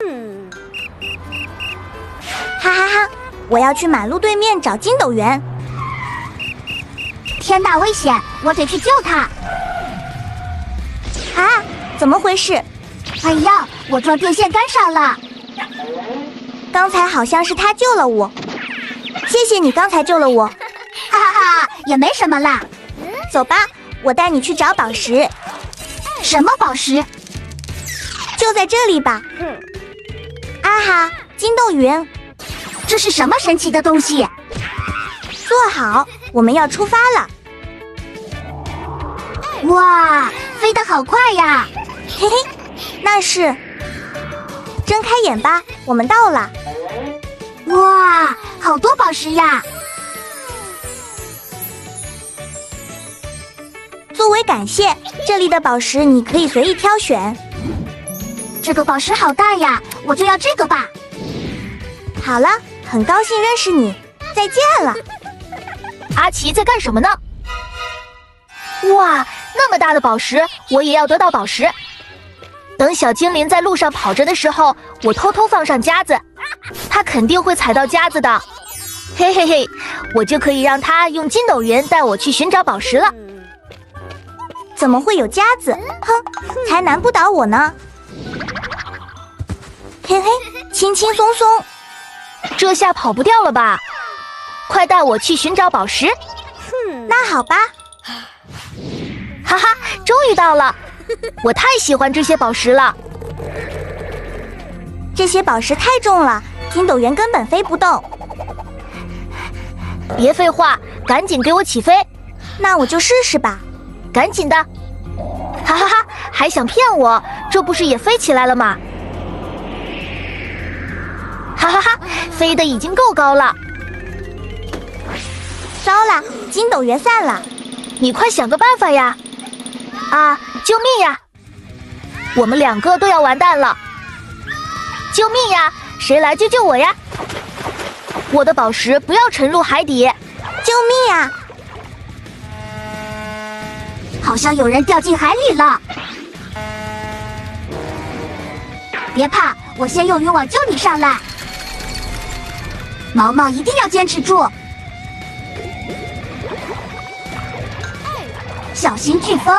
哈哈哈！我要去马路对面找筋斗猿。 天大危险，我得去救他！ 啊，怎么回事？ 哎呀，我撞电线杆上了。 刚才好像是他救了我，谢谢你刚才救了我。 哈哈哈，也没什么啦。 走吧，我带你去找宝石。 什么宝石？ 就在这里吧。啊哈，筋斗云， 这是什么神奇的东西？ 坐好，我们要出发了。 哇，飞得好快呀！ 嘿嘿，那是。睁开眼吧，我们到了。 哇，好多宝石呀！ 作为感谢，这里的宝石你可以随意挑选。 这个宝石好大呀，我就要这个吧。 好了，很高兴认识你，再见了。 阿奇在干什么呢？哇，那么大的宝石，我也要得到宝石。等小精灵在路上跑着的时候，我偷偷放上夹子，它肯定会踩到夹子的。嘿嘿嘿，我就可以让它用筋斗云带我去寻找宝石了。 怎么会有夹子？哼，才难不倒我呢。嘿嘿，轻轻松松， 这下跑不掉了吧？快带我去寻找宝石。 那好吧。 哈哈，终于到了！我太喜欢这些宝石了。 这些宝石太重了，筋斗猿根本飞不动。 别废话，赶紧给我起飞！ 那我就试试吧。 赶紧的！哈哈哈，还想骗我？这不是也飞起来了吗？哈哈哈，飞得已经够高了。 糟了，筋斗猿散了。 你快想个办法呀！啊，救命呀！我们两个都要完蛋了！救命呀！谁来救救我呀？我的宝石不要沉入海底！ 救命呀！ 好像有人掉进海里了。别怕，我先用渔网救你上来。毛毛一定要坚持住。小心飓风！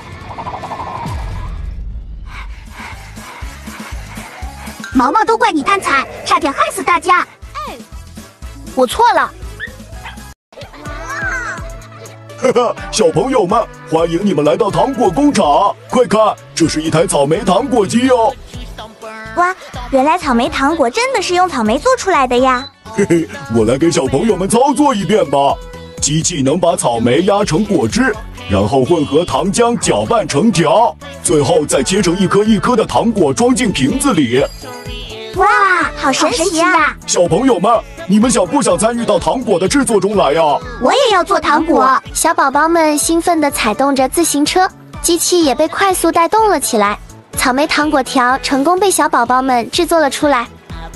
毛毛都怪你贪财，差点害死大家。 我错了。 哈哈，小朋友们，欢迎你们来到糖果工厂！快看，这是一台草莓糖果机哦。 哇，原来草莓糖果真的是用草莓做出来的呀！ 嘿嘿，我来给小朋友们操作一遍吧。机器能把草莓压成果汁，然后混合糖浆搅拌成条，最后再切成一颗一颗的糖果装进瓶子里。 哇， 好神奇啊！ 小朋友们，你们想不想参与到糖果的制作中来呀？ 我也要做糖果。 小宝宝们兴奋地踩动着自行车，机器也被快速带动了起来。草莓糖果条成功被小宝宝们制作了出来。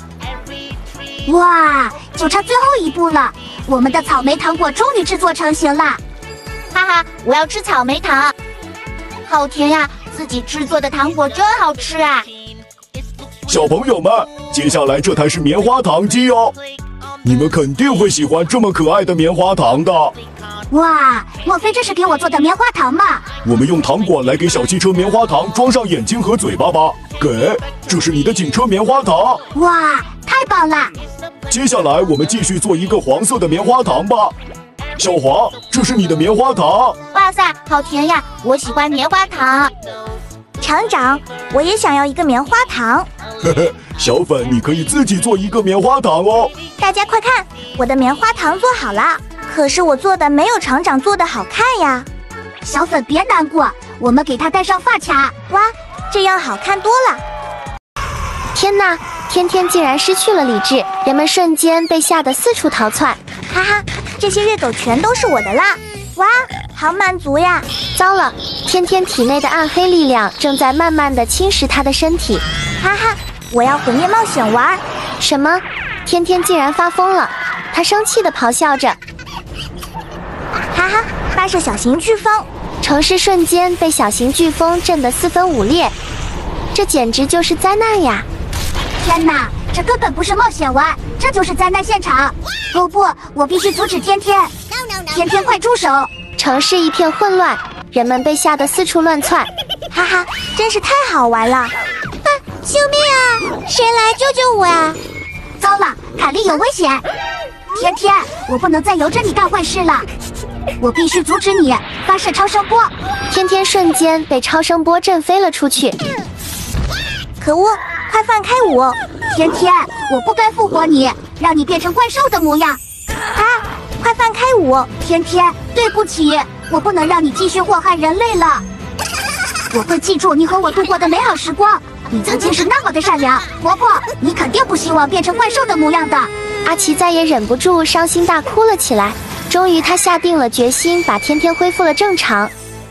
哇，就差最后一步了，我们的草莓糖果终于制作成型了。 哈哈，我要吃草莓糖，好甜呀！自己制作的糖果真好吃啊！ 小朋友们，接下来这台是棉花糖机哦，你们肯定会喜欢这么可爱的棉花糖的。 哇，莫非这是给我做的棉花糖吗？ 我们用糖果来给小汽车棉花糖装上眼睛和嘴巴吧。给，这是你的警车棉花糖。 哇，太棒了！ 接下来我们继续做一个黄色的棉花糖吧。小黄，这是你的棉花糖。 哇塞，好甜呀！我喜欢棉花糖。 厂长，我也想要一个棉花糖。 嘿嘿，小粉，你可以自己做一个棉花糖哦。 大家快看，我的棉花糖做好了，可是我做的没有厂长做的好看呀。 小粉别难过，我们给他戴上发卡。 哇，这样好看多了。 天哪，天天竟然失去了理智，人们瞬间被吓得四处逃窜。 哈哈，这些热狗全都是我的啦！哇，好满足呀！ 糟了，天天体内的暗黑力量正在慢慢地侵蚀他的身体。 哈哈，我要毁灭冒险玩！ 什么？天天竟然发疯了！他生气地咆哮着。 哈哈，发射小型飓风！ 城市瞬间被小型飓风震得四分五裂，这简直就是灾难呀！ 天哪，这根本不是冒险湾，这就是灾难现场！不，我必须阻止天天！天天，快住手！ 城市一片混乱，人们被吓得四处乱窜。 哈哈，真是太好玩了！ 救命啊！谁来救救我啊！ 糟了，凯莉有危险！天天，我不能再由着你干坏事了，我必须阻止你发射超声波！ 天天瞬间被超声波震飞了出去。 可恶，快放开我！ 天天，我不该复活你，让你变成怪兽的模样！ 啊，快放开我！ 天天，对不起，我不能让你继续祸害人类了。我会记住你和我度过的美好时光。你曾经是那么的善良，婆婆，你肯定不希望变成怪兽的模样的。 阿奇再也忍不住，伤心大哭了起来。终于，他下定了决心，把天天恢复了正常。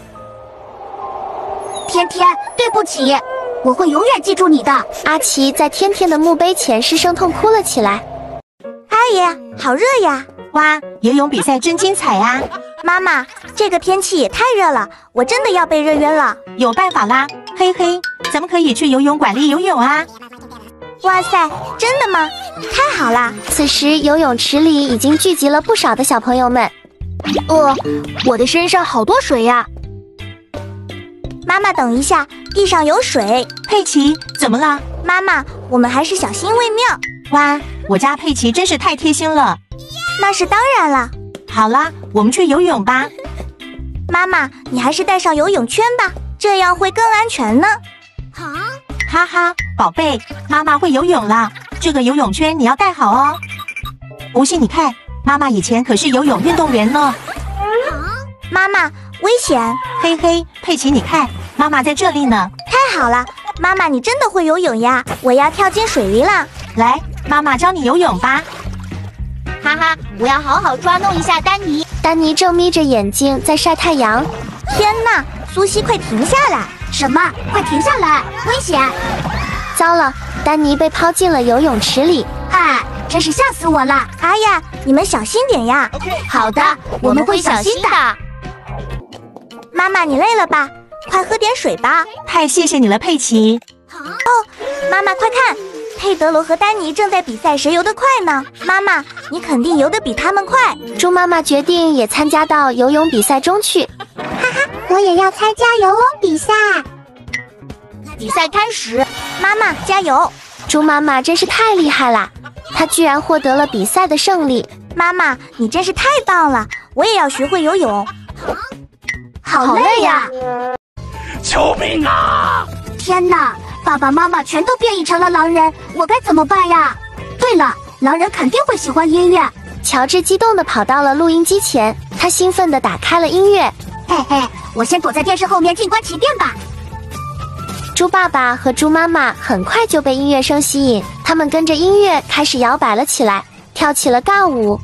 天天，对不起，我会永远记住你的。 阿奇在天天的墓碑前失声痛哭了起来。 阿爷，好热呀！ 哇，游泳比赛真精彩啊！ 妈妈，这个天气也太热了，我真的要被热晕了。 有办法啦，嘿嘿，咱们可以去游泳馆里游泳啊！ 哇塞，真的吗？太好啦！ 此时游泳池里已经聚集了不少的小朋友们。 我的身上好多水呀！ 妈妈，等一下，地上有水。 佩奇，怎么了？ 妈妈，我们还是小心为妙。 哇，我家佩奇真是太贴心了。 那是当然了。 好啦，我们去游泳吧。 妈妈，你还是带上游泳圈吧，这样会更安全呢。 哈哈，宝贝，妈妈会游泳啦，这个游泳圈你要带好哦。不信你看，妈妈以前可是游泳运动员呢。 妈妈，危险！ 嘿嘿，佩奇，你看，妈妈在这里呢。 太好了，妈妈，你真的会游泳呀！我要跳进水里了。 来，妈妈教你游泳吧。 哈哈，我要好好抓弄一下丹尼。 丹尼正眯着眼睛在晒太阳。 天哪，苏西，快停下来！ 什么？快停下来！危险！ 糟了，丹尼被抛进了游泳池里。 哎，真是吓死我了！ 哎呀，你们小心点呀！ 好的，我们会小心的。 妈妈，你累了吧？快喝点水吧。 太谢谢你了，佩奇。 妈妈，快看，佩德罗和丹尼正在比赛谁游得快呢。妈妈，你肯定游得比他们快。 猪妈妈决定也参加到游泳比赛中去。 我也要参加游泳比赛。 比赛开始， 妈妈加油！ 猪妈妈真是太厉害了，她居然获得了比赛的胜利。 妈妈，你真是太棒了，我也要学会游泳。 好累呀！ 救命啊！ 天哪，爸爸妈妈全都变异成了狼人，我该怎么办呀？对了，狼人肯定会喜欢音乐。 乔治激动地跑到了录音机前，他兴奋地打开了音乐。 嘿嘿，我先躲在电视后面静观其变吧。 猪爸爸和猪妈妈很快就被音乐声吸引，他们跟着音乐开始摇摆了起来，跳起了尬舞。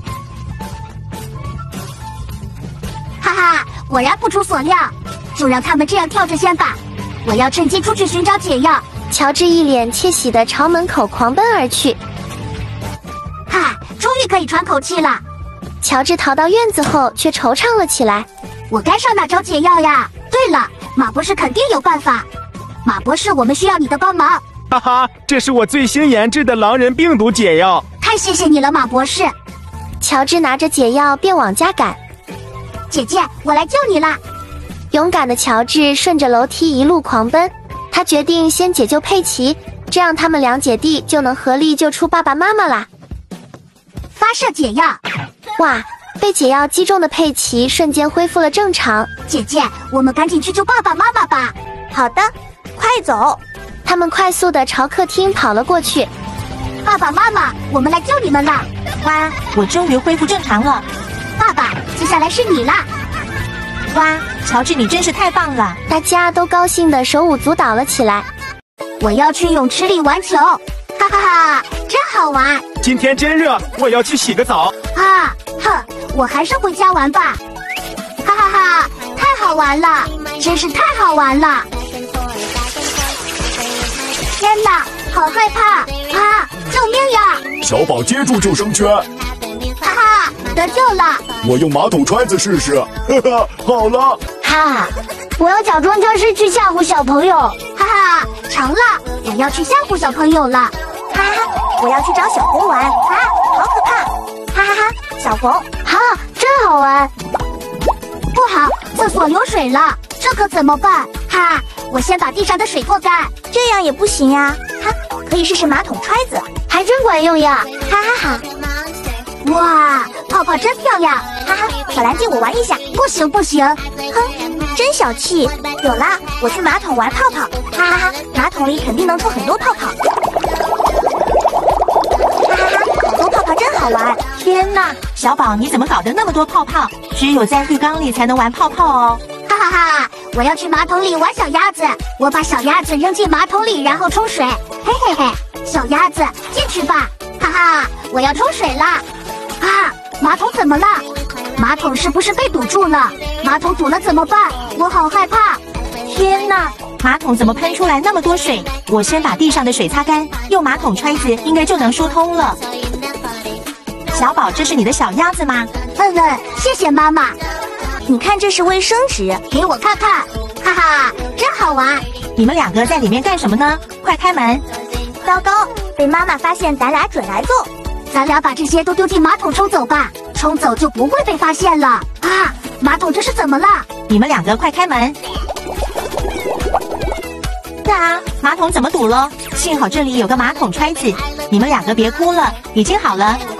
哈哈，果然不出所料，就让他们这样跳着先吧。我要趁机出去寻找解药。 乔治一脸窃喜地朝门口狂奔而去。 嗨，终于可以喘口气了。 乔治逃到院子后，却惆怅了起来。 我该上哪找解药呀？对了，马博士肯定有办法。马博士，我们需要你的帮忙。 哈哈，这是我最新研制的狼人病毒解药。 太谢谢你了，马博士。 乔治拿着解药便往家赶。 姐姐，我来救你啦！ 勇敢的乔治顺着楼梯一路狂奔，他决定先解救佩奇，这样他们两姐弟就能合力救出爸爸妈妈啦。 发射解药！ 哇，被解药击中的佩奇瞬间恢复了正常。 姐姐，我们赶紧去救爸爸妈妈吧。 好的，快走！ 他们快速地朝客厅跑了过去。 爸爸妈妈，我们来救你们了！ 哇，我终于恢复正常了。 爸爸，接下来是你啦！ 哇，乔治，你真是太棒了！ 大家都高兴地手舞足蹈了起来。 我要去泳池里玩球，哈哈哈，真好玩！ 今天真热，我要去洗个澡。 啊，哼，我还是回家玩吧。哈哈哈，太好玩了，真是太好玩了！天哪，好害怕啊！救命呀！ 小宝接住救生圈。 哈哈，得救了！ 我用马桶揣子试试。哈哈，好了。 哈，我要假装僵尸去吓唬小朋友。哈哈，成了，我要去吓唬小朋友了。哈哈哈，我要去找小红玩啊，好可怕！哈哈哈，小红， 哈，真好玩。不好，厕所有水了，这可怎么办？哈，我先把地上的水拖干。 这样也不行呀。哈，可以试试马桶揣子， 还真管用呀！ 哈哈哈。 哇，泡泡真漂亮！ 哈哈，小蓝借我玩一下。 不行不行， 哼，真小气。有啦，我去马桶玩泡泡。哈哈哈，马桶里肯定能出很多泡泡。哈哈哈，好多泡泡真好玩。 天哪，小宝你怎么搞得那么多泡泡？只有在浴缸里才能玩泡泡哦。 哈哈哈！我要去马桶里玩小鸭子，我把小鸭子扔进马桶里，然后冲水。嘿嘿嘿，小鸭子进去吧！哈哈，我要冲水啦！啊，马桶怎么了？马桶是不是被堵住了？马桶堵了怎么办？我好害怕！ 天哪，马桶怎么喷出来那么多水？我先把地上的水擦干，用马桶揣子应该就能疏通了。小宝，这是你的小鸭子吗？ 谢谢妈妈。 你看，这是卫生纸， 给我看看。哈哈，真好玩。 你们两个在里面干什么呢？快开门！ 糟糕，被妈妈发现，咱俩准挨揍。 咱俩把这些都丢进马桶冲走吧，冲走就不会被发现了。啊，马桶这是怎么了？ 你们两个快开门！啊，马桶怎么堵了？幸好这里有个马桶揣子，你们两个别哭了，已经好了。